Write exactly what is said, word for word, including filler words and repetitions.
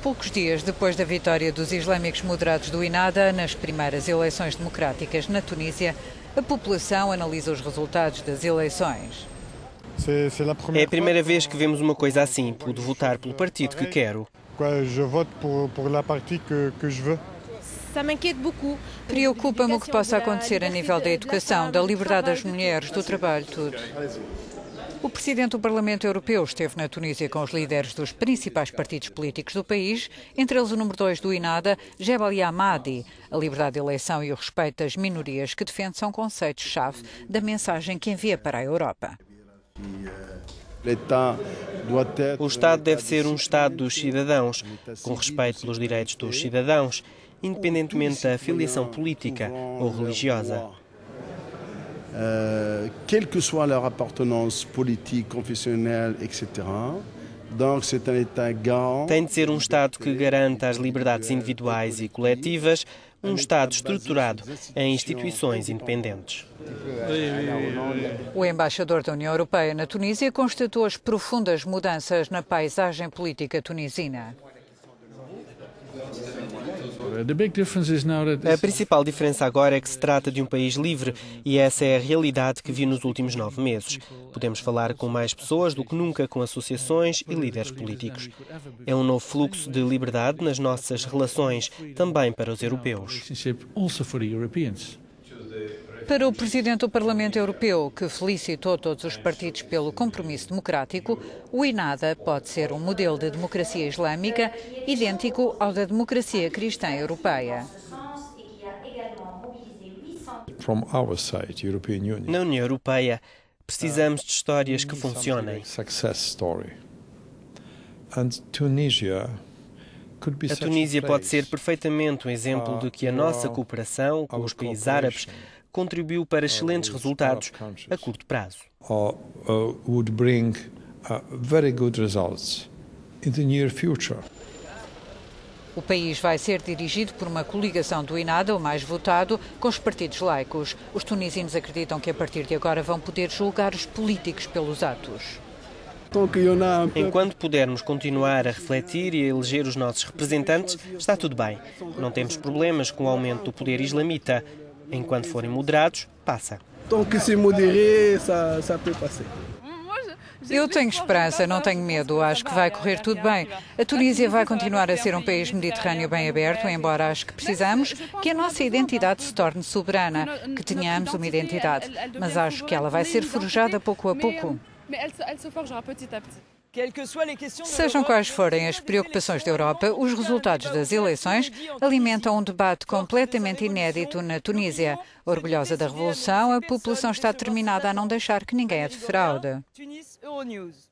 Poucos dias depois da vitória dos islâmicos moderados do Ennahda nas primeiras eleições democráticas na Tunísia, a população analisa os resultados das eleições. É a primeira vez que vemos uma coisa assim. Pude votar pelo partido que quero. Preocupa-me o que possa acontecer a nível da educação, da liberdade das mulheres, do trabalho, tudo. O presidente do Parlamento Europeu esteve na Tunísia com os líderes dos principais partidos políticos do país, entre eles o número dois do Ennahda, Jebel Yahmadi. A liberdade de eleição e o respeito das minorias que defende são conceitos-chave da mensagem que envia para a Europa. O Estado deve ser um Estado dos cidadãos, com respeito pelos direitos dos cidadãos, independentemente da afiliação política ou religiosa. Euh, quelle que soit leur appartenance politique, confessionnelle, etcétera. Donc, c'est un État garant. Tem de ser um Estado que garanta as liberdades individuais e coletivas, um Estado estruturado em instituições independentes. O embaixador da União Europeia na Tunísia constatou as profundas mudanças na paisagem política tunisina. A principal diferença agora é que se trata de um país livre e essa é a realidade que vi nos últimos nove meses. Podemos falar com mais pessoas do que nunca com associações e líderes políticos. É um novo fluxo de liberdade nas nossas relações, também para os europeus. Para o presidente do Parlamento Europeu, que felicitou todos os partidos pelo compromisso democrático, o Ennahda pode ser um modelo de democracia islâmica idêntico ao da democracia cristã europeia. Na União Europeia, precisamos de histórias que funcionem. A Tunísia pode ser perfeitamente um exemplo de que a nossa cooperação com os países árabes contribuiu para excelentes resultados a curto prazo. O país vai ser dirigido por uma coligação do Ennahda, o mais votado, com os partidos laicos. Os tunisinos acreditam que a partir de agora vão poder julgar os políticos pelos atos. Enquanto pudermos continuar a refletir e a eleger os nossos representantes, está tudo bem. Não temos problemas com o aumento do poder islamita. Enquanto forem moderados, passa. Eu tenho esperança, não tenho medo. Acho que vai correr tudo bem. A Tunísia vai continuar a ser um país mediterrâneo bem aberto, embora acho que precisamos que a nossa identidade se torne soberana, que tenhamos uma identidade. Mas acho que ela vai ser forjada pouco a pouco. Sejam quais forem as preocupações da Europa, os resultados das eleições alimentam um debate completamente inédito na Tunísia. Orgulhosa da revolução, a população está determinada a não deixar que ninguém a defraude.